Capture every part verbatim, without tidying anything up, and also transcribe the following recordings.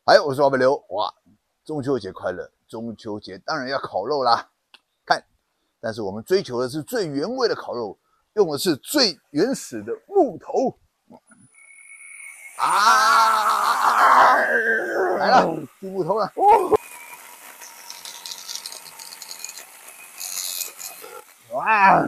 嗨，我是老板刘。哇，中秋节快乐！中秋节当然要烤肉啦，看，但是我们追求的是最原味的烤肉，用的是最原始的木头。啊，来了，锯木头了。哇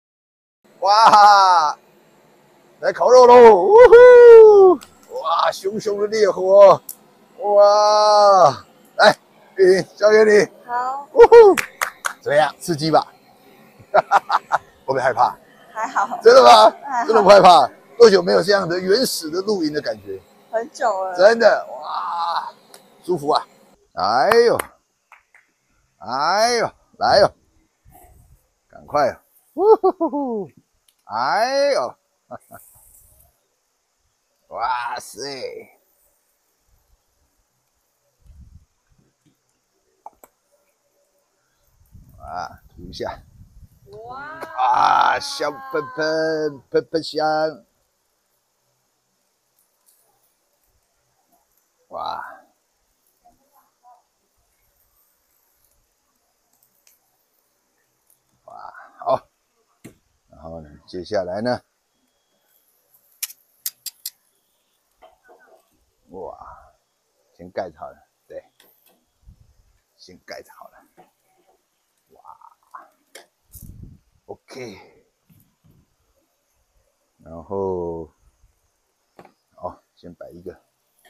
哇，来烤肉喽！呜呼！哇，熊熊的烈火！哇，来，玉玲，交给你。 好， 呜呼，怎么样？刺激吧？会不会害怕？ 还好。 真的吗？ 还好真的不害怕？多久没有这样的原始的露营的感觉？ 很久了。 真的，哇，舒服啊！哎呦，哎呦，来哟，赶快哟！呜呼呼呼，哎呦，哇塞！啊，涂一下。 哇啊，香喷喷，喷喷香。哇！哇，好。然后呢，接下来呢？哇，先盖着好了，对，先盖着好了。哇 ，OK。然后，好，先摆一个。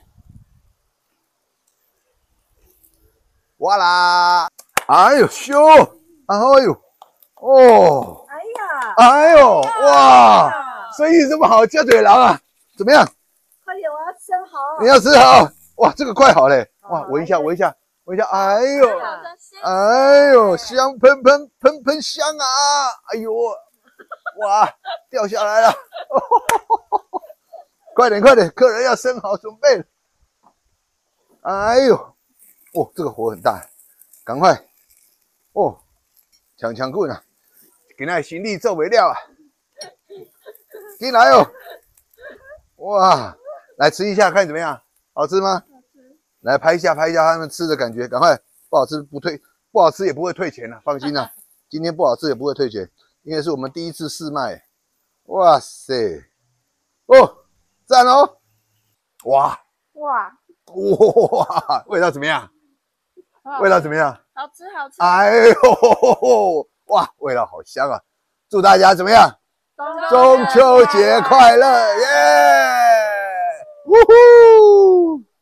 哇啦！哎呦，修！哎呦，哦！ 哎呀！ 哎呦，哇！生意这么好，加嘴狼啊！怎么样？ 快点，我要生蚝。 你要吃好？哇，这个快好嘞！哇，闻一下，闻一下，闻一下！哎呦，哎呦，香喷喷，喷喷香啊！哎呦，哇，掉下来了！快点，快点，客人要生蚝准备了。哎呦，哦，这个火很大，赶快！哦，抢抢棍啊！给那行李做尾料啊！进来哦！哇，来吃一下，看怎么样？好吃吗？好吃。来拍一下，拍一下他们吃的感觉，赶快！不好吃不退，不好吃也不会退钱了，放心啦。今天不好吃也不会退钱，因为是我们第一次试卖。哇塞！哦，赞哦！哇哇哇，味道怎么样？味道怎么样？ 好吃好吃！ 哎呦，哇，味道好香啊！祝大家怎么样？中秋节快乐，耶！呜呼！